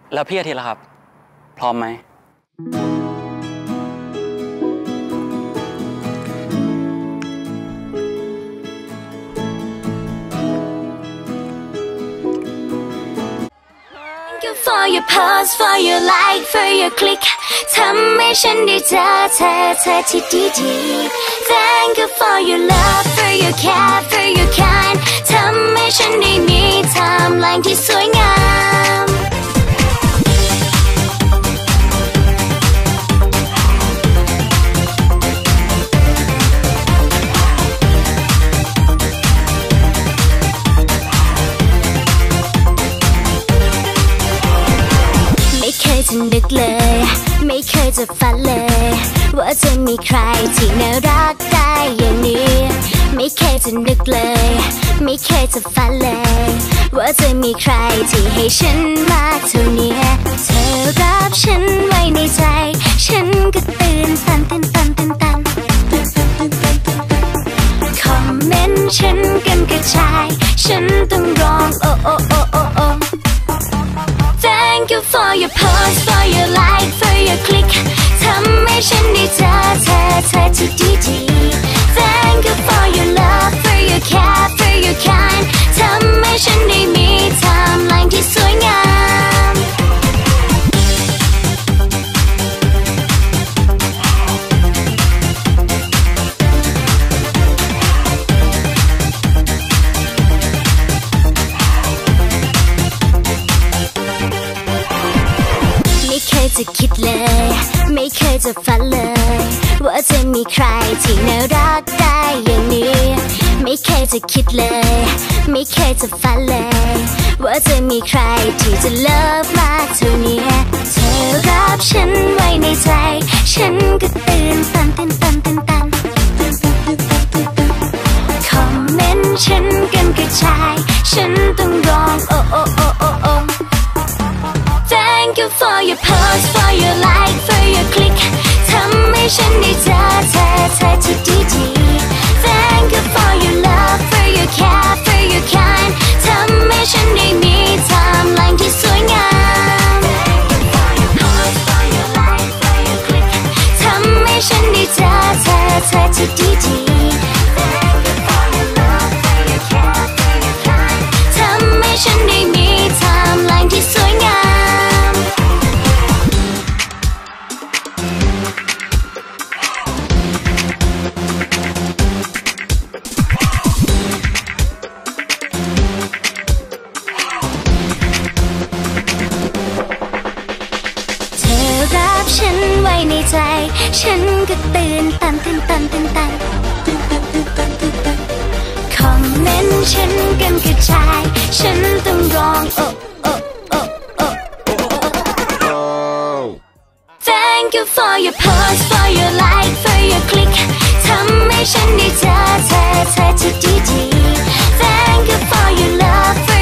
แล้วพี่อาทิตย์ล่ะครับพร้อมไหม For your pose, for your like, for your click ทำให้ฉันได้เจอเธอที่ดี Thank you for your love, for your care, for your kind ทำให้ฉันได้มีไทม์ไลน์ที่สวยงามไม่เคยจะนึกเลยไม่เคยจะฝันเลยว่าจะมีใครที่น่ารักได้อย่างนี้ไม่เคยจะนึกเลยไม่เคยจะฝันเลยว่าจะมีใครที่ให้ฉันมากเท่านี้เธอรับฉันไว้ในใจฉันก็ตื่นตันคอมเมนต์ฉันกันกระจายฉันต้องร้องโอ้Thank you for your post, for your like, for your click ทำให้ฉันได้เจอเธอที่ดี Thank you for your love, for your care, for your kind ทำให้ฉันได้มีไทม์ไลน์ที่สวยงามไม่เคยจะคิดเลยไม่เคยจะฝันเลยว่าจะมีใครที่น่ารักได้อย่างนี้ไม่เคยจะคิดเลยไม่เคยจะฝันเลยว่าจะมีใครที่จะเลิฟมากเท่านี้เธอรับฉันไว้ในใจฉันก็ตื่นตันคอมเมนต์ฉันกันกระจายฉันต้องร้องโอ้Thank you for your post, for your like, for your click ทำให้ฉันได้เจอเธอที่ดี Thank you for your love, for your care, for your kind ทำให้ฉันได้มีไทม์ไลน์ที่สวยงาม Thank you for your post, for your like, for your click ทำให้ฉันได้เจอเธอที่ดี Thank you for your love, for your care, for your kind ทำให้ฉันได้มีไทม์ไลน์ที่สวยงามรับฉันไว้ในใจฉันก็ตื่นตันคอมเมนต์ฉันกันกระจายฉันต้องร้องโอ้ Thank you for your post, for your like, for your click ทำให้ฉันได้เจอเธอที่ดี Thank you for your love, for